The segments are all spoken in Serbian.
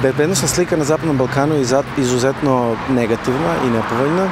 Bezbednosna slika na Zapadnom Balkanu je izuzetno negativna i nepovoljna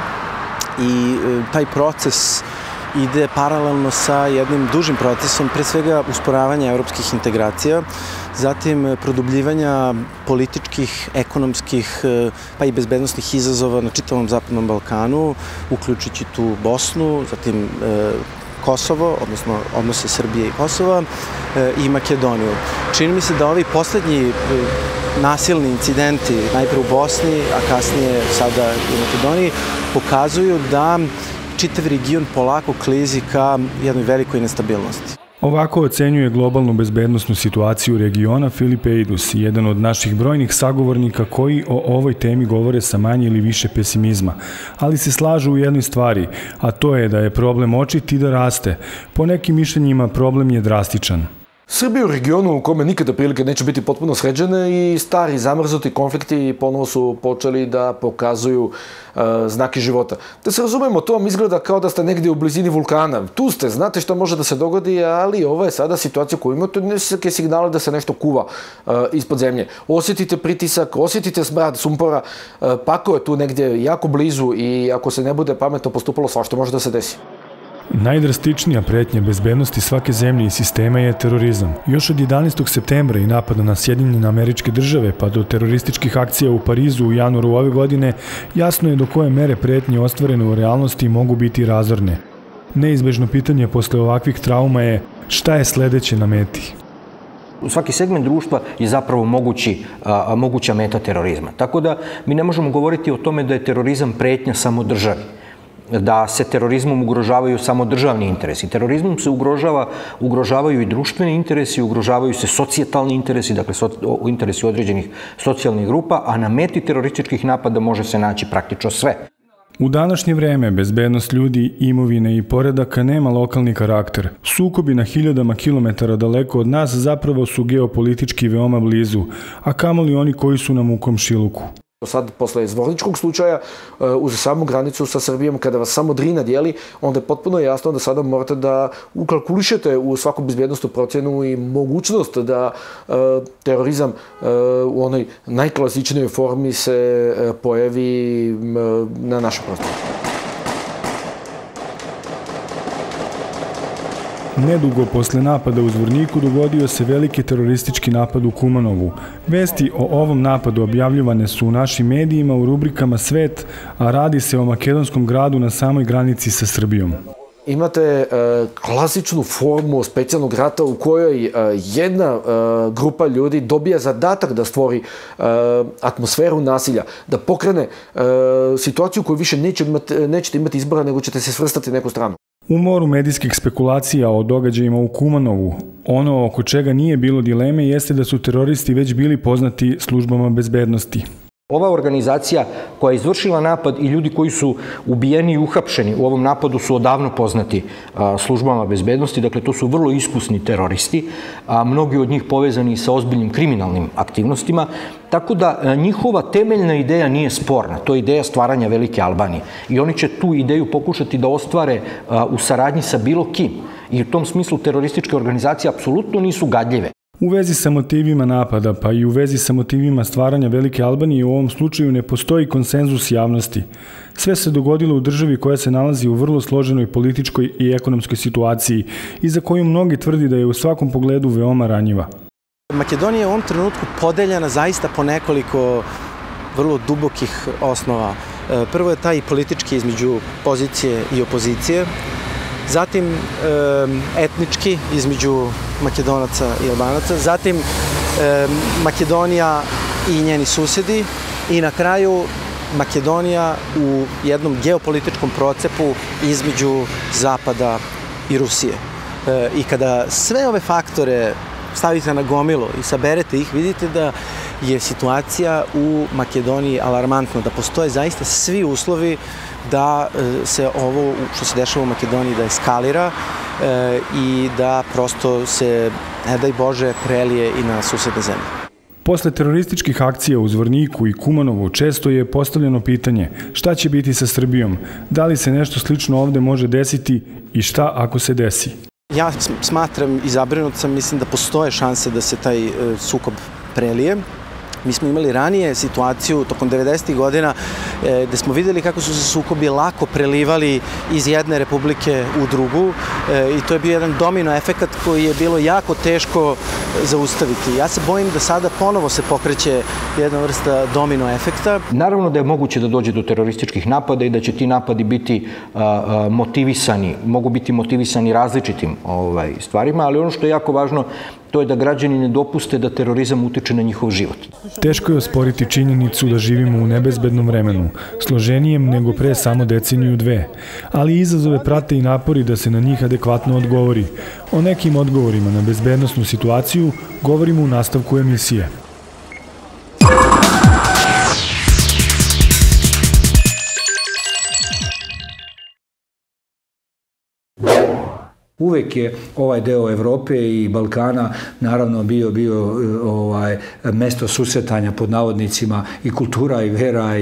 i taj proces ide paralelno sa jednim dužim procesom, pre svega usporavanja evropskih integracija, zatim produbljivanja političkih, ekonomskih pa i bezbednosnih izazova na čitavom Zapadnom Balkanu, uključujući tu Bosnu, zatim Kosovo, odnosno odnose Srbije i Kosova i Makedoniju. Čini mi se da ovi poslednji nasilni incidenti, najpre u Bosni, a kasnije sada i u Makedoniji, pokazuju da čitav region polako klizi ka jednoj velikoj nestabilnosti. Ovako ocenjuje globalnu bezbednosnu situaciju regiona Filip Eidus, jedan od naših brojnih sagovornika koji o ovoj temi govore sa manje ili više pesimizma, ali se slažu u jednoj stvari, a to je da je problem očit i da raste. Po nekim mišljenjima problem je drastičan. Srbija u regionu u kome nikada prilike neće biti potpuno sređene i stari zamrznuti konflikti ponovo su počeli da pokazuju znake života. Da se razumemo, to vam izgleda kao da ste negdje u blizini vulkana. Tu ste, znate šta može da se dogodi, ali ovo je sada situacija koju imate neke signale da se nešto kuva ispod zemlje. Osjetite pritisak, osjetite smrad sumpora, pakao je tu negdje jako blizu i ako se ne bude pametno postupalo, svašta može da se desi. Najdrastičnija pretnja bezbednosti svake zemlje i sistema je terorizam. Još od 11. septembra i napada na Sjedinjene Američke Države pa do terorističkih akcija u Parizu u januaru ove godine, jasno je do koje mere pretnje ostvarene u realnosti mogu biti razorne. Neizbežno pitanje posle ovakvih trauma je šta je sledeće na meti. Svaki segment društva je zapravo moguća meta terorizma. Tako da mi ne možemo govoriti o tome da je terorizam pretnja samo državi, da se terorizmom ugrožavaju samo državni interesi. Terorizmom se ugrožavaju i društveni interesi, ugrožavaju se socijalni interesi, dakle interesi određenih socijalnih grupa, a na meti terorističkih napada može se naći praktično sve. U današnje vreme bezbednost ljudi, imovine i poredaka nema lokalni karakter. Sukobi na hiljadama kilometara daleko od nas zapravo su geopolitički veoma blizu, a kamoli oni koji su nam u komšiluku. Sad, posle Zvorničkog slučaja, uz samu granicu sa Srbijom, kada vas samo Drina dijeli, onda je potpuno jasno da sada morate da ukalkulišete u svaku bezbjednostnu procjenu i mogućnost da terorizam u onoj najklasičnijoj formi se pojavi na našem prostoru. Nedugo posle napada u Zvorniku dogodio se veliki teroristički napad u Kumanovu. Vesti o ovom napadu objavljivane su u našim medijima u rubrikama Svet, a radi se o makedonskom gradu na samoj granici sa Srbijom. Imate klasičnu formu specijalnog rata u kojoj jedna grupa ljudi dobija zadatak da stvori atmosferu nasilja, da pokrene situaciju koju više nećete imati izbora, nego ćete se svrstati neku stranu. U moru medijskih spekulacija o događajima u Kumanovu, ono oko čega nije bilo dileme jeste da su teroristi već bili poznati službama bezbednosti. Ova organizacija koja je izvršila napad i ljudi koji su ubijeni i uhapšeni u ovom napadu su odavno poznati službama bezbednosti, dakle to su vrlo iskusni teroristi, a mnogi od njih povezani sa ozbiljnim kriminalnim aktivnostima, tako da njihova temeljna ideja nije sporna, to je ideja stvaranja Velike Albanije i oni će tu ideju pokušati da ostvare u saradnji sa bilo kim i u tom smislu terorističke organizacije apsolutno nisu gadljive. U vezi sa motivima napada, pa i u vezi sa motivima stvaranja Velike Albanije u ovom slučaju ne postoji konsenzus javnosti. Sve se dogodilo u državi koja se nalazi u vrlo složenoj političkoj i ekonomskoj situaciji i za koju mnogi tvrdi da je u svakom pogledu veoma ranjiva. Makedonija je u ovom trenutku podeljena zaista po nekoliko vrlo dubokih osnova. Prvo je taj politički između pozicije i opozicije, zatim etnički između Makedonaca i Albanaca, zatim Makedonija i njeni susedi i na kraju Makedonija u jednom geopolitičkom procepu između Zapada i Rusije. I kada sve ove faktore stavite na gomilu i saberete ih, vidite da je situacija u Makedoniji alarmantna, da postoje zaista svi uslovi da se ovo što se dešava u Makedoniji da eskalira i da prosto se, ne daj Bože, prelije i na susedne zemlje. Posle terorističkih akcija u Zvorniku i Kumanovu često je postavljeno pitanje šta će biti sa Srbijom, da li se nešto slično ovde može desiti i šta ako se desi. Ja smatram i zabrinut sam, mislim da postoje šanse da se taj sukob prelije Mi smo imali ranije situaciju tokom 90. godina gde smo videli kako su se sukobi lako prelivali iz jedne republike u drugu i to je bio jedan domino efekat koji je bilo jako teško zaustaviti. Ja se bojim da sada ponovo se pokreće jedna vrsta domino efekta. Naravno da je moguće da dođe do terorističkih napada i da će ti napadi biti motivisani, mogu biti motivisani različitim stvarima, ali ono što je jako važno to je da građani ne dopuste da terorizam utiče na njihov život. Teško je osporiti činjenicu da živimo u nebezbednom vremenu, složenijem nego pre samo deceniju dve, ali izazove prate i napori da se na njih adekvatno odgovori. O nekim odgovorima na bezbednosnu situaciju govorimo u nastavku emisije. Uvek je ovaj deo Evrope i Balkana naravno bio mesto susretanja pod navodnicima i kultura i vera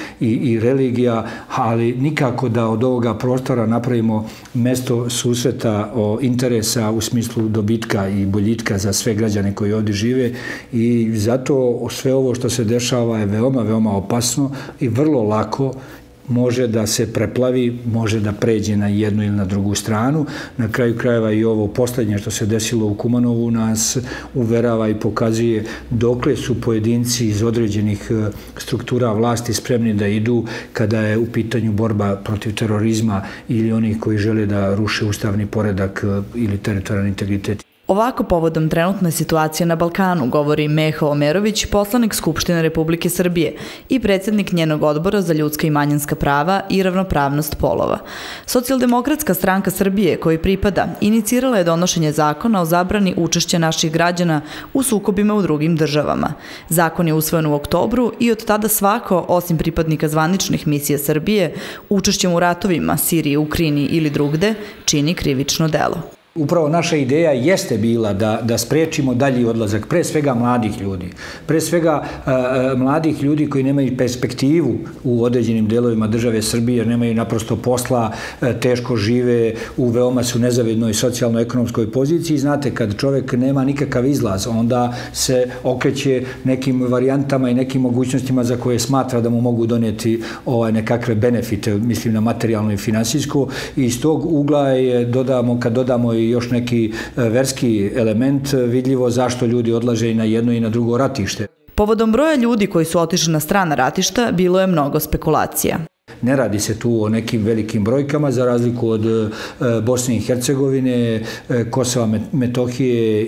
i religija, ali nikako da od ovoga prostora napravimo mesto susreta interesa u smislu dobitka i boljitka za sve građane koji ovdje žive i zato sve ovo što se dešava je veoma, veoma opasno i vrlo lako može da se preplavi, može da pređe na jednu ili na drugu stranu. Na kraju krajeva i ovo poslednje što se desilo u Kumanovu nas uverava i pokazuje dokle su pojedinci iz određenih struktura vlasti spremni da idu kada je u pitanju borba protiv terorizma ili onih koji žele da ruše ustavni poredak ili teritorijalni integritet. Ovako povodom trenutne situacije na Balkanu govori Meho Omerović, poslanik Skupštine Republike Srbije i predsjednik njenog odbora za ljudska i manjinska prava i ravnopravnost polova. Socijaldemokratska stranka Srbije, kojoj pripada, inicirala je donošenje zakona o zabrani učešća naših građana u sukobima u drugim državama. Zakon je usvojen u oktobru i od tada svako, osim pripadnika zvaničnih misija Srbije, učešćem u ratovima, Siriji, Ukrajini ili drugde, čini krivično delo. Upravo naša ideja jeste bila da sprečimo dalji odlazak, pre svega mladih ljudi. Pre svega mladih ljudi koji nemaju perspektivu u određenim delovima države Srbije, jer nemaju naprosto posla, teško žive, u veoma su nezavidnoj socijalno-ekonomskoj poziciji. Znate, kad čovek nema nikakav izlaz, onda se okreće nekim varijantama i nekim mogućnostima za koje smatra da mu mogu donijeti nekakve benefite, mislim na materijalno i finansijsko. I iz tog ugla je, kad dodamo i još neki verski element, vidljivo zašto ljudi odlaže i na jedno i na drugo ratište. Povodom broja ljudi koji su otišli na strana ratišta bilo je mnogo spekulacija. Ne radi se tu o nekim velikim brojkama, za razliku od Bosne i Hercegovine, Kosova, Metohije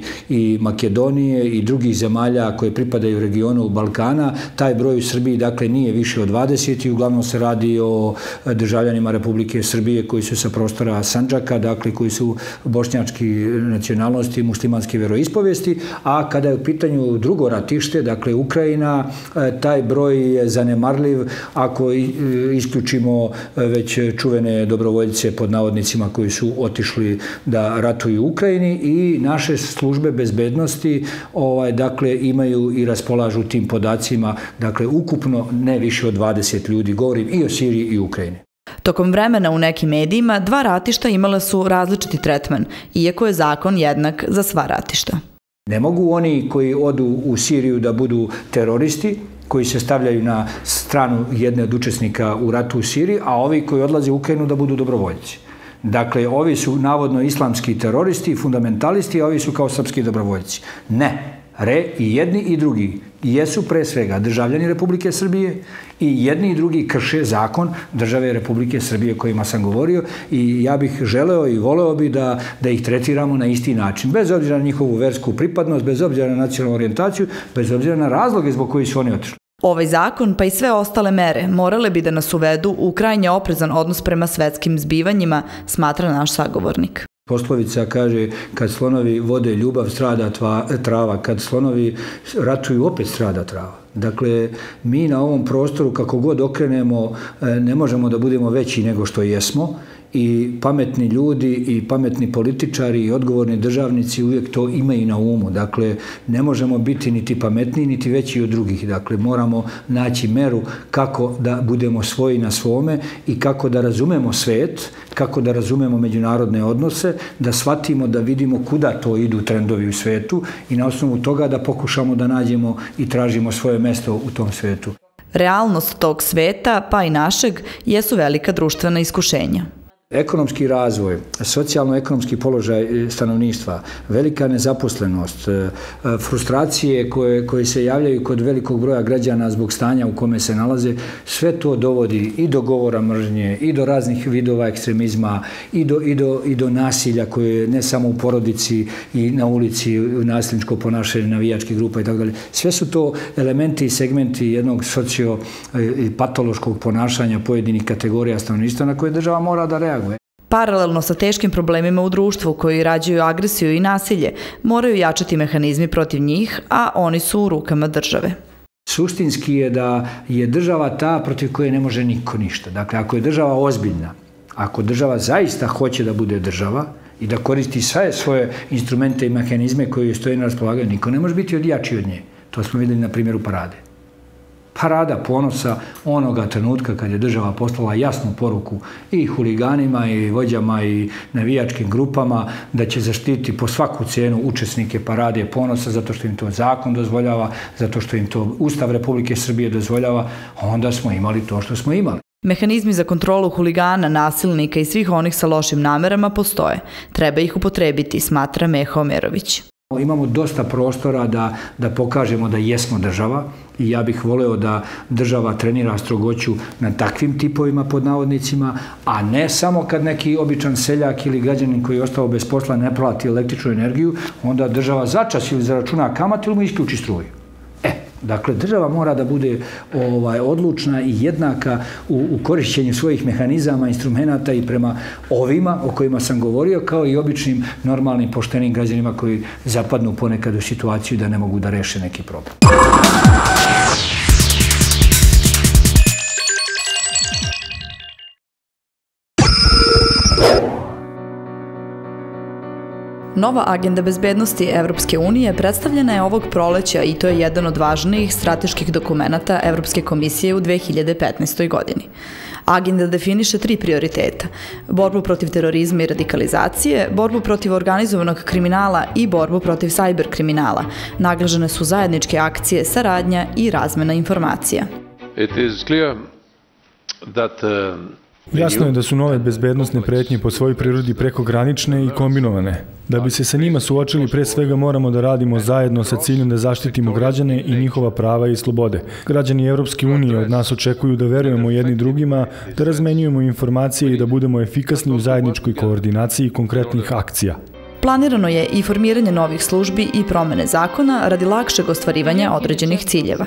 i Makedonije i drugih zemalja koje pripadaju regionu Balkana. Taj broj u Srbiji, dakle, nije više od 20 i uglavnom se radi o državljanima Republike Srbije koji su sa prostora Sandžaka, dakle, koji su bošnjački nacionalnosti, muslimanske veroispovesti, a kada je u pitanju drugo ratište, dakle, Ukrajina, taj broj je zanemarljiv ako isključimo već čuvene dobrovoljce pod navodnicima koji su otišli da ratuju u Ukrajini i naše službe bezbednosti dakle imaju i raspolažu tim podacima, dakle ukupno ne više od 20 ljudi, govorim i o Siriji i Ukrajini. Tokom vremena u nekim medijima dva ratišta imala su različiti tretman, iako je zakon jednak za sva ratišta. Ne mogu oni koji odu u Siriju da budu teroristi, koji se stavljaju na stranu jedne od učesnika u ratu u Siriji, a ovi koji odlaze u Ukrajinu da budu dobrovoljci. Dakle, ovi su navodno islamski teroristi, fundamentalisti, a ovi su kao srpski dobrovoljci. Ne. I jedni i drugi jesu pre svega državljani Republike Srbije i jedni i drugi krše zakon države Republike Srbije o kojima sam govorio i ja bih želeo i voleo bi da ih tretiramo na isti način, bez obzira na njihovu versku pripadnost, bez obzira na nacionalnu orijentaciju, bez obzira na razloge zbog kojih su oni otišli. Ovaj zakon, pa i sve ostale mere, morale bi da nas uvedu u krajnje oprezan odnos prema svetskim zbivanjima, smatra naš sagovornik. Poslovica kaže, kad slonovi vode ljubav, strada trava, kad slonovi ratuju, opet strada trava. Dakle, mi na ovom prostoru kako god okrenemo ne možemo da budemo veći nego što jesmo i pametni ljudi i pametni političari i odgovorni državnici uvijek to imaju na umu. Dakle, ne možemo biti niti pametniji niti veći od drugih. Dakle, moramo naći meru kako da budemo svoji na svome i kako da razumemo svet, kako da razumemo međunarodne odnose, da shvatimo, da vidimo kuda to idu trendovi u svetu i na osnovu toga da pokušamo da nađemo i tražimo svoje mesto u tom svetu. Realnost tog sveta, pa i našeg, jesu velika društvena iskušenja. Ekonomski razvoj, socijalno-ekonomski položaj stanovništva, velika nezaposlenost, frustracije koje se javljaju kod velikog broja građana zbog stanja u kome se nalaze, sve to dovodi i do govora mržnje, i do raznih vidova ekstremizma, i do nasilja koje ne samo u porodici i na ulici, nasilničko ponašanje navijačkih grupa i tako dalje. Sve su to elementi i segmenti jednog socio-patološkog ponašanja pojedinih kategorija stanovništva na koje država mora da reaguje. Paralelno sa teškim problemima u društvu koji rađaju agresiju i nasilje, moraju jačati mehanizmi protiv njih, a oni su u rukama države. Suštinski je da je država ta protiv koje ne može niko ništa. Dakle, ako je država ozbiljna, ako država zaista hoće da bude država i da koristi sve svoje instrumente i mehanizme koji joj stoje na raspolaganju, niko ne može biti jači od nje. To smo vidjeli na primjeru Parade. Parada ponosa onoga trenutka kad je država poslala jasnu poruku i huliganima i vođama i navijačkim grupama da će zaštiti po svaku cijenu učesnike Parade ponosa zato što im to zakon dozvoljava, zato što im to Ustav Republike Srbije dozvoljava, onda smo imali to što smo imali. Mehanizmi za kontrolu huligana, nasilnika i svih onih sa lošim namerama postoje. Treba ih upotrebiti, smatra Meho Omerović. Imamo dosta prostora da pokažemo da jesmo država i ja bih voleo da država trenira strogoću na takvim tipovima pod navodnicima, a ne samo kad neki običan seljak ili građanin koji je ostao bez posla ne plati električnu energiju, onda država začas ili zaračuna kamat ili mu isključi struju. Dakle, država mora da bude odlučna i jednaka u korišćenju svojih mehanizama, instrumenta i prema ovima o kojima sam govorio, kao i običnim, normalnim, poštenim građanima koji zapadnu ponekad u situaciju da ne mogu da reše neki problem. Nova agenda bezbednosti Evropske unije predstavljena je ovog proleća i to je jedan od važnijih strateških dokumenata Evropske komisije u 2015. godini. Agenda definiše 3 prioriteta: borbu protiv terorizma i radikalizacije, borbu protiv organizovanog kriminala i borbu protiv sajber kriminala. Naglašene su zajedničke akcije, saradnja i razmena informacija. Jasno je da su nove bezbednosne pretnje po svojoj prirodi prekogranične i kombinovane. Da bi se sa njima suočili, pre svega moramo da radimo zajedno sa ciljem da zaštitimo građane i njihova prava i slobode. Građani Evropske unije od nas očekuju da verujemo jedni drugima, da razmenjujemo informacije i da budemo efikasni u zajedničkoj koordinaciji konkretnih akcija. Planirano je i formiranje novih službi i promene zakona radi lakšeg ostvarivanja određenih ciljeva.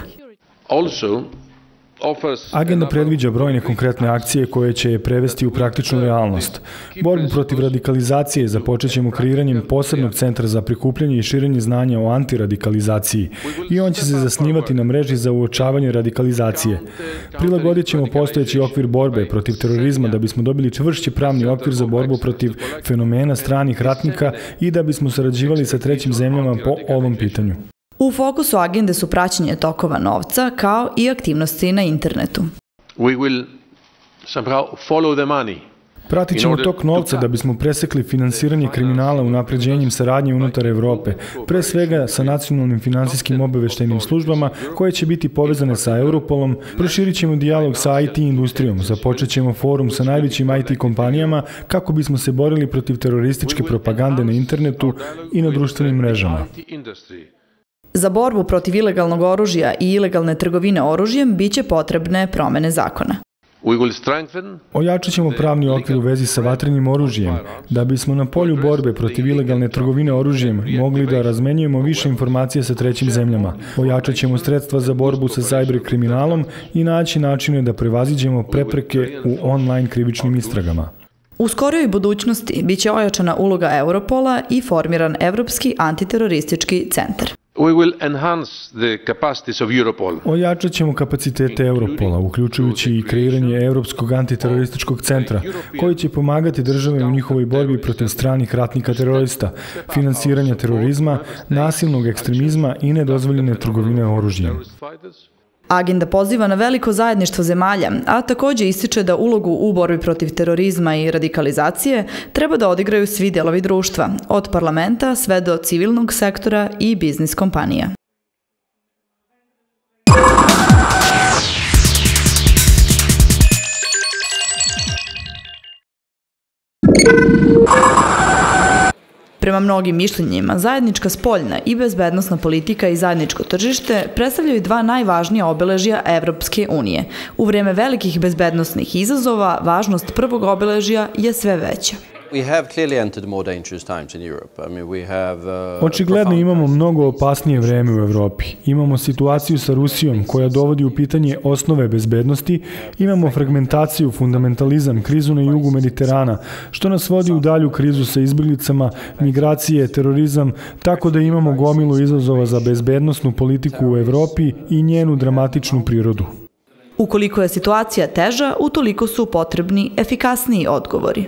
Agenda predviđa brojne konkretne akcije koje će je prevesti u praktičnu realnost. Borbu protiv radikalizacije započet ćemo kreiranjem posebnog centra za prikupljanje i širenje znanja o antiradikalizaciji i on će se zasnivati na mreži za uočavanje radikalizacije. Prilagodit ćemo postojeći okvir borbe protiv terorizma da bismo dobili čvršći pravni okvir za borbu protiv fenomena stranih ratnika i da bismo sarađivali sa trećim zemljama po ovom pitanju. U fokusu agende su praćenje tokova novca kao i aktivnosti na internetu. Pratit ćemo tok novca da bismo presekli finansiranje kriminala unapređenjem saradnje unutar Evrope, pre svega sa nacionalnim finansijskim obaveštajnim službama koje će biti povezane sa Europolom, proširit ćemo dijalog sa IT industrijom, započet ćemo forum sa najvećim IT kompanijama kako bismo se borili protiv terorističke propagande na internetu i na društvenim mrežama. Za borbu protiv ilegalnog oružja i ilegalne trgovine oružjem biće potrebne promene zakona. Ojačat ćemo pravni okvir u vezi sa vatrenim oružjem, da bismo na polju borbe protiv ilegalne trgovine oružjem mogli da razmenjujemo više informacije sa trećim zemljama. Ojačat ćemo sredstva za borbu sa sajber kriminalom i naći načine da prevaziđemo prepreke u online krivičnim istragama. U skorijoj budućnosti biće ojačana uloga Europola i formiran Evropski antiteroristički centar. Ojačat ćemo kapacitete Europola, uključujući i kreiranje Evropskog antiterorističkog centra, koji će pomagati države u njihovoj borbi protiv stranih ratnika terorista, finansiranja terorizma, nasilnog ekstremizma i nedozvoljene trgovine oružjem. Agenda poziva na veliko zajedništvo zemalja, a takođe ističe da ulogu u borbi protiv terorizma i radikalizacije treba da odigraju svi delovi društva, od parlamenta sve do civilnog sektora i biznis kompanija. Prema mnogim mišljenjima, zajednička spoljna i bezbednosna politika i zajedničko tržište predstavljaju dva najvažnija obeležja Evropske unije. U vreme velikih bezbednosnih izazova, važnost prvog obeležja je sve veća. Očigledno imamo mnogo opasnije vreme u Evropi. Imamo situaciju sa Rusijom koja dovodi u pitanje osnove bezbednosti, imamo fragmentaciju, fundamentalizam, krizu na jugu Mediterana, što nas vodi u dalju krizu sa izbjeglicama, migracije, terorizam, tako da imamo gomilu izazova za bezbednosnu politiku u Evropi i njenu dramatičnu prirodu. Ukoliko je situacija teža, utoliko su potrebni efikasniji odgovori.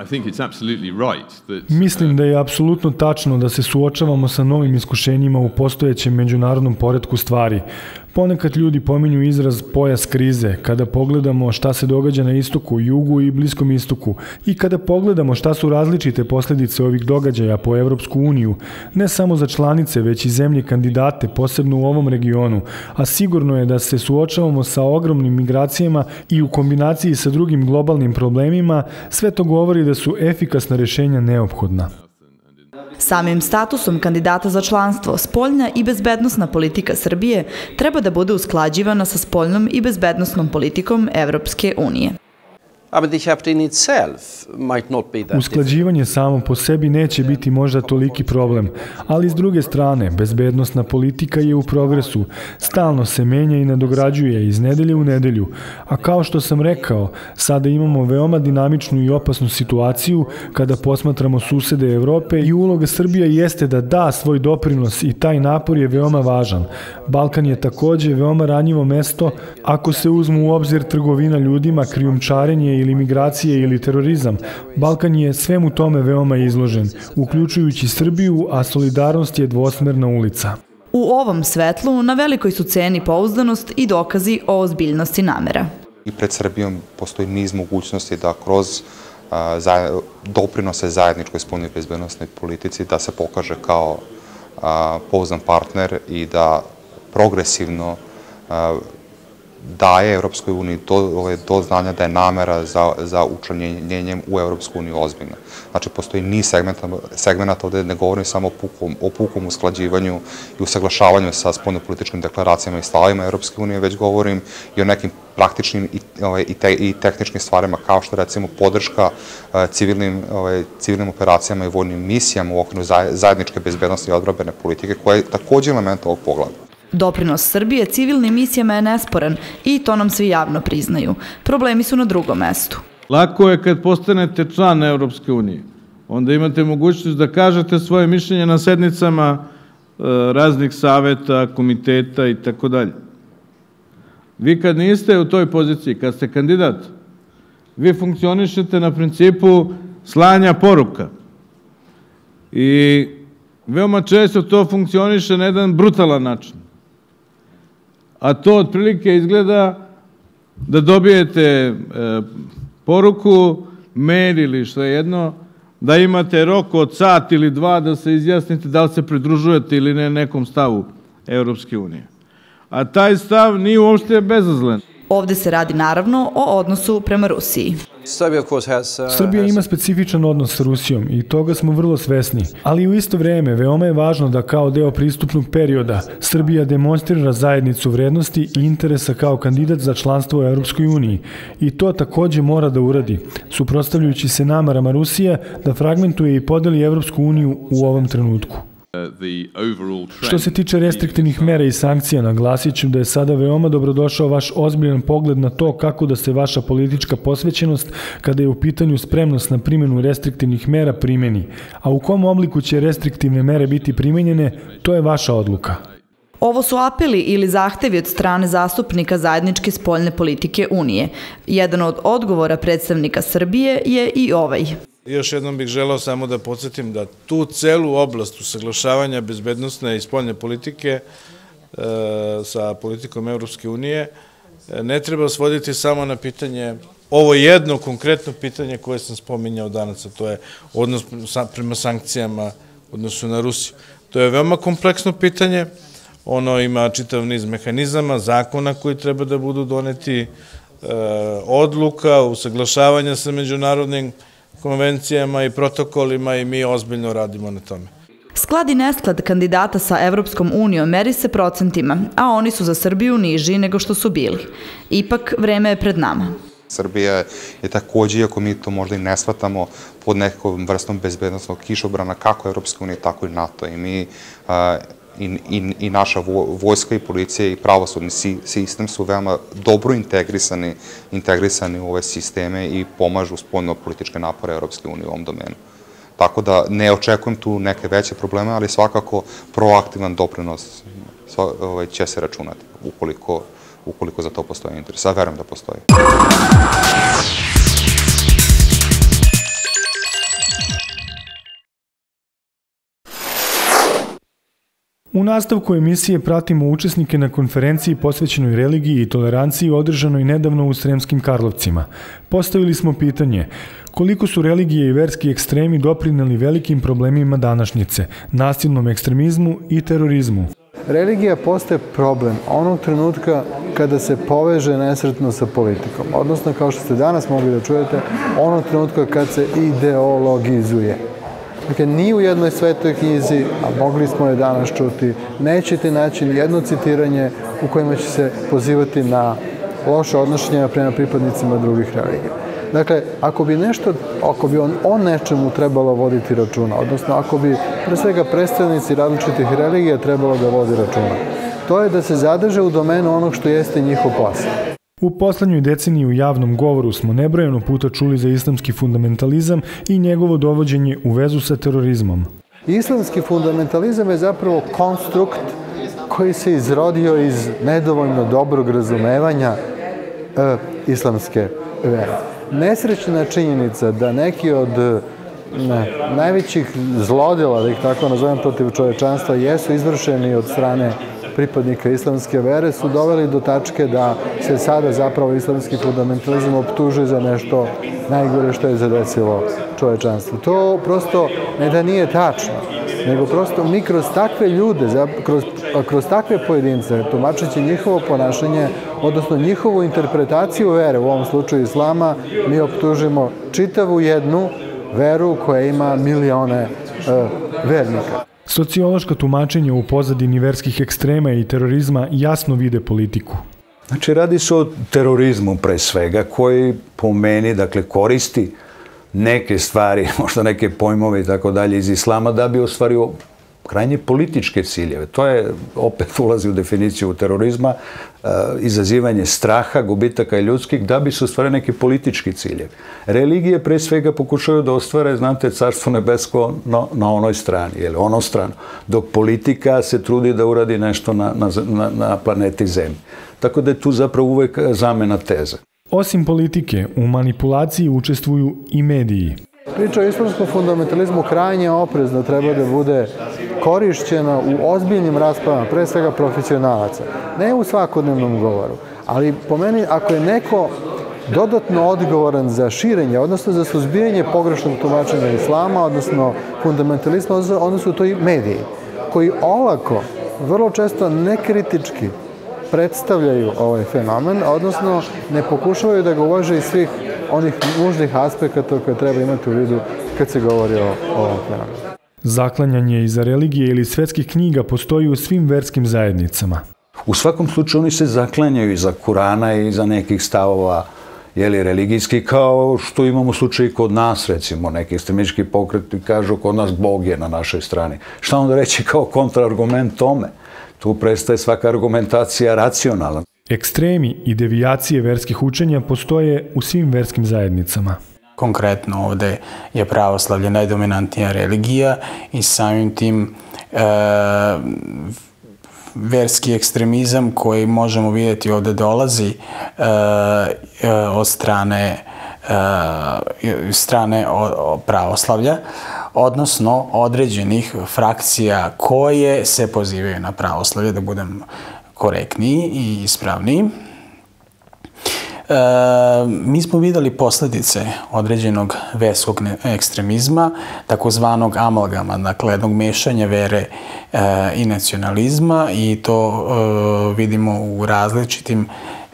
Mislim da je apsolutno tačno da se suočavamo sa novim iskušenjima u postojećem međunarodnom poretku stvari. Ponekad ljudi pominju izraz pojas krize, kada pogledamo šta se događa na istoku, jugu i Bliskom istoku i kada pogledamo šta su različite posljedice ovih događaja po Evropsku uniju, ne samo za članice, već i zemlje kandidate, posebno u ovom regionu, a sigurno je da se suočavamo sa ogromnim migracijama i u kombinaciji sa drugim globalnim problemima, sve to govori da su efikasna rješenja neophodna. Samim statusom kandidata za članstvo, spoljna i bezbednosna politika Srbije treba da bude usklađivana sa spoljnom i bezbednosnom politikom Evropske unije. Usklađivanje samo po sebi neće biti možda toliki problem, ali s druge strane, bezbednosna politika je u progresu, stalno se menja i nadograđuje iz nedelje u nedelju, a kao što sam rekao, sada imamo veoma dinamičnu i opasnu situaciju kada posmatramo susede Evrope i uloga Srbije jeste da da svoj doprinos i taj napor je veoma važan. Balkan je takođe veoma ranjivo mesto ako se uzmu u obzir trgovina ljudima, krijumčarenje ili migracije ili terorizam. Balkan je svemu tome veoma izložen, uključujući Srbiju, a solidarnost je dvosmerna ulica. U ovom svetlu na velikoj su ceni pouzdanost i dokazi o ozbiljnosti namera. I pred Srbijom postoji niz mogućnosti da kroz doprinose zajedničkoj spoljnoj bezbednosnoj politici da se pokaže kao pouzdan partner i da progresivno daje Evropskoj uniji do znanja da je namera za učlanjenjem u Evropsku uniju ozbiljna. Znači, postoji niz segmenta, ovde ne govorim samo o pukom usklađivanju i usaglašavanju sa spoljnopolitičkim deklaracijama i stavima Evropske unije, već govorim i o nekim praktičnim i tehničkim stvarima, kao što recimo podrška civilnim operacijama i vojnim misijama u okviru zajedničke bezbednosti i odbrambene politike, koja je takođe element ovog pogleda. Doprinos Srbije civilnim misijama je nesporan i to nam svi javno priznaju. Problemi su na drugom mestu. Lako je kad postanete član Evropske unije. Onda imate mogućnost da kažete svoje mišljenje na sednicama raznih saveta, komiteta i tako dalje. Vi kad niste u toj poziciji, kad ste kandidat, vi funkcionišete na principu slanja poruka. I veoma često to funkcioniše na jedan brutalan način. A to otprilike izgleda da dobijete poruku, mail ili što je jedno, da imate rok od sat ili dva da se izjasnite da li se pridružujete ili ne nekom stavu Evropske unije. A taj stav nije uopšte bezazlen. Ovde se radi naravno o odnosu prema Rusiji. Srbija ima specifičan odnos sa Rusijom i toga smo vrlo svesni, ali u isto vreme veoma je važno da kao deo pristupnog perioda Srbija demonstrira zajednicu vrednosti i interesa kao kandidat za članstvo u Evropskoj uniji i to takođe mora da uradi, suprotstavljajući se namerama Rusije da fragmentuje i podeli Evropsku uniju u ovom trenutku. Što se tiče restriktivnih mera i sankcija, naglasit ću da je sada veoma dobrodošao vaš ozbiljan pogled na to kako da se vaša politička posvećenost, kada je u pitanju spremnost na primjenu restriktivnih mera, primjeni. A u kom obliku će restriktivne mere biti primenjene, to je vaša odluka. Ovo su apeli ili zahtevi od strane zastupnika zajedničke spoljne politike Unije. Jedan od odgovora predstavnika Srbije je i ovaj. Još jednom bih želeo samo da podsjetim da tu celu oblast usaglašavanja bezbednosne i spoljne politike sa politikom Evropske unije ne treba svoditi samo na pitanje, ovo jedno konkretno pitanje koje sam spominjao danas, a to je odnos prema sankcijama u odnosu na Rusiju. To je veoma kompleksno pitanje, ono ima čitav niz mehanizama, zakona koji treba da budu doneti, odluka, usaglašavanja sa međunarodnim konvencijama i protokolima i mi ozbiljno radimo na tome. Sklad i nesklad kandidata sa Evropskom unijom meri se procentima, a oni su za Srbiju niži nego što su bili. Ipak, vreme je pred nama. Srbija je takođe, iako mi to možda i ne shvatamo, pod nekom vrstom bezbednostnog kišobrana kako Evropske unije, tako i NATO. I mi i naša vojska i policija i pravosudni sistem su veoma dobro integrisani u ove sisteme i pomažu spoljno-političke napore Evropske unije u ovom domenu. Tako da ne očekujem tu neke veće probleme, ali svakako proaktivan doprinos će se računati ukoliko za to postoji interes. A verujem da postoji. U nastavku emisije pratimo učesnike na konferenciji posvećenoj religiji i toleranciji održanoj nedavno u Sremskim Karlovcima. Postavili smo pitanje koliko su religije i verski ekstremi doprineli velikim problemima današnjice, nasilnom ekstremizmu i terorizmu. Religija postaje problem onog trenutka kada se poveže nesretno sa politikom, odnosno kao što ste danas mogli da čujete, onog trenutka kad se ideologizuje. Dakle, ni u jednoj svetoj knjizi, a mogli smo je danas čuti, nećete naći jedno citiranje u kojima će se pozivati na loše odnošenje prema pripadnicima drugih religija. Dakle, ako bi o nečemu trebalo voditi računa, odnosno ako bi pre svega predstavnici različitih religija trebalo da vodi računa, to je da se zadrže u domenu onog što jeste njihov posao. U poslednjoj deceniji u javnom govoru smo nebrojeno puta čuli za islamski fundamentalizam i njegovo dovođenje u vezu sa terorizmom. Islamski fundamentalizam je zapravo konstrukt koji se izrodio iz nedovoljno dobrog razumevanja islamske vere. Nesrećna činjenica da neki od najvećih zlodela, da ih tako nazovem, protiv čovečanstva jesu izvršeni od strane pripadnika islamske vere su doveli do tačke da se sada zapravo islamski fundamentalizam optužuje za nešto najgore što je zadesilo čovečanstvo. To prosto ne da nije tačno, nego prosto mi kroz takve ljude, kroz takve pojedince, tumačeći njihovo ponašanje, odnosno njihovu interpretaciju vere, u ovom slučaju islama, mi optužimo čitavu jednu veru koja ima milione vernika. Sociološka tumačenja u pozadini verskih ekstrema i terorizma jasno vide politiku. Znači, radi se o terorizmu pre svega, koji po meni, dakle, koristi neke stvari, možda neke pojmove i tako dalje iz islama, da bi ostvario krajnje političke ciljeve. To je, opet ulazi u definiciju terorizma, izazivanje straha, gubitaka i ljudskih, da bi se ostvario neki politički ciljevi. Religije pre svega pokušaju da ostvare, znate, carstvo nebesko na onoj strani, ili ono stranu, dok politika se trudi da uradi nešto na planeti Zemlji. Tako da je tu zapravo uvek zamena teze. Osim politike, u manipulaciji učestvuju i mediji. Priča o islamskom fundamentalizmu krajnje oprezno treba da bude korišćena u ozbiljnim raspravama, pre svega profesionalaca. Ne u svakodnevnom govoru, ali po meni ako je neko dodatno odgovoran za širenje, odnosno za suzbijanje pogrešnog tumačenja islama, odnosno fundamentalizma, onda su to i mediji, koji olako, vrlo često nekritički predstavljaju ovaj fenomen, odnosno ne pokušavaju da ga uvaže iz svih onih nužnih aspekata koje treba imati u vidu kad se govori o ovom fenomenu. Zaklanjanje iza religije ili svetskih knjiga postoji u svim verskim zajednicama. U svakom slučaju oni se zaklanjaju iza Kurana i iza nekih stavova religijski, kao što imamo slučaj kod nas, recimo, neki ekstremistički pokreti kažu kod nas Bog je na našoj strani. Šta onda reći kao kontraargument tome? Tu prestaje svaka argumentacija racionalna. Ekstremi i devijacije verskih učenja postoje u svim verskim zajednicama. Konkretno ovde je pravoslavlje najdominantnija religija i samim tim verski ekstremizam koji možemo vidjeti ovde dolazi od strane pravoslavlja, odnosno određenih frakcija koje se pozivaju na pravoslavlje, da budem korektniji i ispravniji. Mi smo videli posledice određenog verskog ekstremizma, takozvanog amalgama, dakle jednog mešanja vere i nacionalizma, i to vidimo u različitim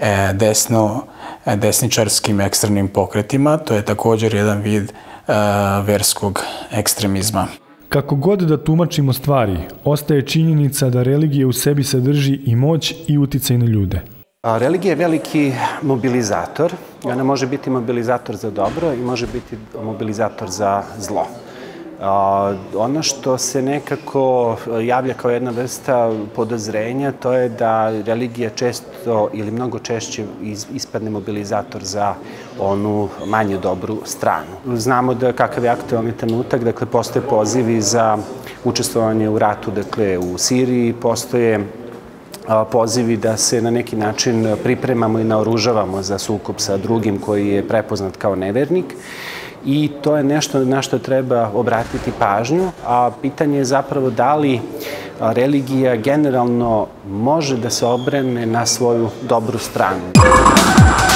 desničarskim ekstremnim pokretima. To je također jedan vid verskog ekstremizma. Kako god da tumačimo stvari, ostaje činjenica da religija u sebi sadrži i moć i uticaj na ljude. Religija je veliki mobilizator i ona može biti mobilizator za dobro i može biti mobilizator za zlo. Ono što se nekako javlja kao jedna vrsta podozrenja, to je da religija često ili mnogo češće ispadne mobilizator za onu manje dobru stranu. Znamo da kakav je aktualni trenutak, dakle postoje pozivi za učestvovanje u ratu, dakle u Siriji, postoje pozivi da se na neki način pripremamo i naoružavamo za sukob sa drugim koji je prepoznat kao nevernik. I to je nešto na što treba obratiti pažnju, a pitanje je zapravo da li religija generalno može da se obrane na svoju dobru stranu.